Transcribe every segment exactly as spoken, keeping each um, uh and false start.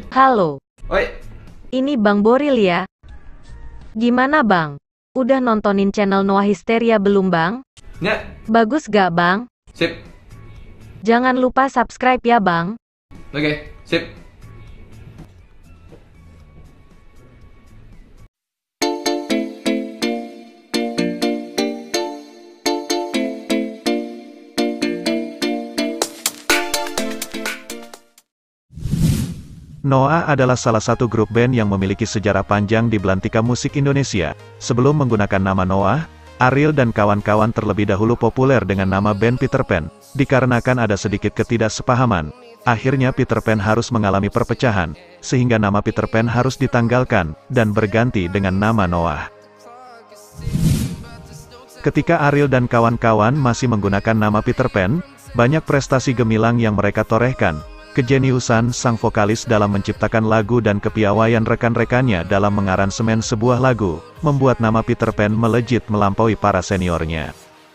Halo, Oi, ini Bang Boril ya. Gimana Bang? Udah nontonin channel Noah Histeria belum Bang? nya, Bagus gak Bang? sip, Jangan lupa subscribe ya Bang. oke, sip. Noah adalah salah satu grup band yang memiliki sejarah panjang di belantika musik Indonesia. Sebelum menggunakan nama Noah, Ariel dan kawan-kawan terlebih dahulu populer dengan nama band Peter Pan. Dikarenakan ada sedikit ketidaksepahaman, akhirnya Peter Pan harus mengalami perpecahan, sehingga nama Peter Pan harus ditanggalkan, dan berganti dengan nama Noah. Ketika Ariel dan kawan-kawan masih menggunakan nama Peter Pan, banyak prestasi gemilang yang mereka torehkan. Kejeniusan sang vokalis dalam menciptakan lagu dan kepiawaian rekan-rekannya dalam mengaransemen sebuah lagu, membuat nama Peter Pan melejit melampaui para seniornya.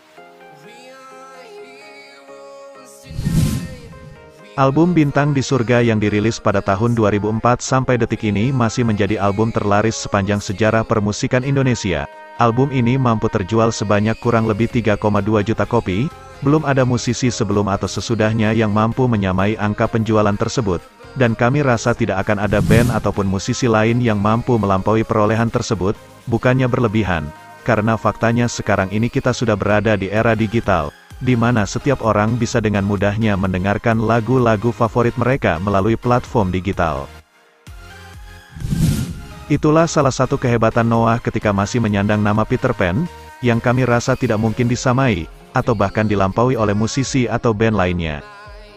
Album Bintang di Surga yang dirilis pada tahun dua ribu empat sampai detik ini masih menjadi album terlaris sepanjang sejarah permusikan Indonesia. Album ini mampu terjual sebanyak kurang lebih tiga koma dua juta kopi. Belum ada musisi sebelum atau sesudahnya yang mampu menyamai angka penjualan tersebut, dan kami rasa tidak akan ada band ataupun musisi lain yang mampu melampaui perolehan tersebut. Bukannya berlebihan, karena faktanya sekarang ini kita sudah berada di era digital, di mana setiap orang bisa dengan mudahnya mendengarkan lagu-lagu favorit mereka melalui platform digital. Itulah salah satu kehebatan Noah ketika masih menyandang nama Peter Pan, yang kami rasa tidak mungkin disamai, atau bahkan dilampaui oleh musisi atau band lainnya.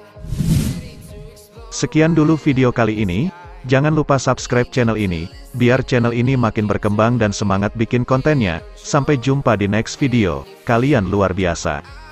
Sekian dulu video kali ini, jangan lupa subscribe channel ini, biar channel ini makin berkembang dan semangat bikin kontennya. Sampai jumpa di next video, kalian luar biasa.